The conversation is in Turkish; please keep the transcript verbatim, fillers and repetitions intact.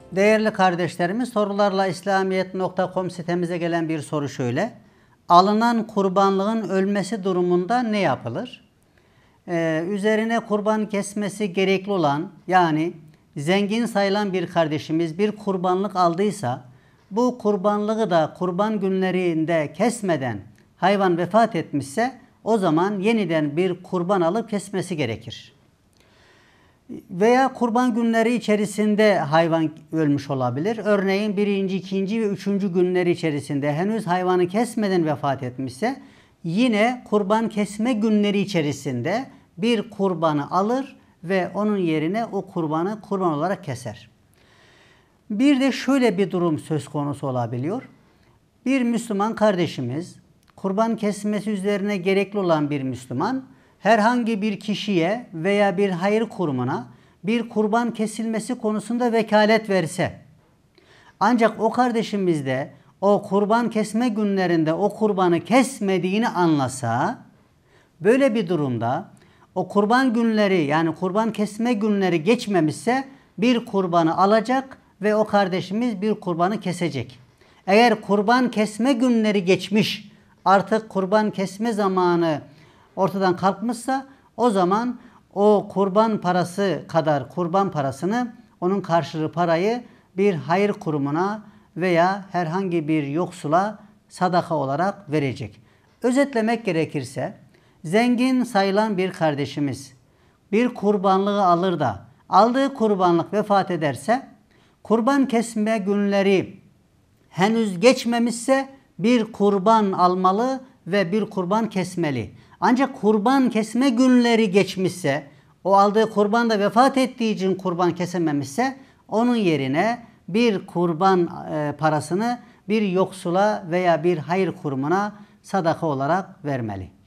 Değerli kardeşlerimiz, sorularla islamiyet nokta com sitemize gelen bir soru şöyle. Alınan kurbanlığın ölmesi durumunda ne yapılır? Ee, üzerine kurban kesmesi gerekli olan, yani zengin sayılan bir kardeşimiz bir kurbanlık aldıysa, bu kurbanlığı da kurban günlerinde kesmeden hayvan vefat etmişse, o zaman yeniden bir kurban alıp kesmesi gerekir. Veya kurban günleri içerisinde hayvan ölmüş olabilir. Örneğin birinci, ikinci ve üçüncü günleri içerisinde henüz hayvanı kesmeden vefat etmişse, yine kurban kesme günleri içerisinde bir kurbanı alır ve onun yerine o kurbanı kurban olarak keser. Bir de şöyle bir durum söz konusu olabiliyor. Bir Müslüman kardeşimiz, kurban kesmesi üzerine gerekli olan bir Müslüman, herhangi bir kişiye veya bir hayır kurumuna bir kurban kesilmesi konusunda vekalet verse, ancak o kardeşimiz de o kurban kesme günlerinde o kurbanı kesmediğini anlasa, böyle bir durumda o kurban günleri, yani kurban kesme günleri geçmemişse bir kurbanı alacak ve o kardeşimiz bir kurbanı kesecek. Eğer kurban kesme günleri geçmiş, artık kurban kesme zamanı ortadan kalkmışsa, o zaman o kurban parası kadar kurban parasını, onun karşılığı parayı bir hayır kurumuna veya herhangi bir yoksula sadaka olarak verecek. Özetlemek gerekirse, zengin sayılan bir kardeşimiz bir kurbanlığı alır da aldığı kurbanlık vefat ederse, kurban kesme günleri henüz geçmemişse bir kurban almalı ve bir kurban kesmeli. Ancak kurban kesme günleri geçmişse, o aldığı kurban da vefat ettiği için kurban kesememişse, onun yerine bir kurban e, parasını bir yoksula veya bir hayır kurumuna sadaka olarak vermeli.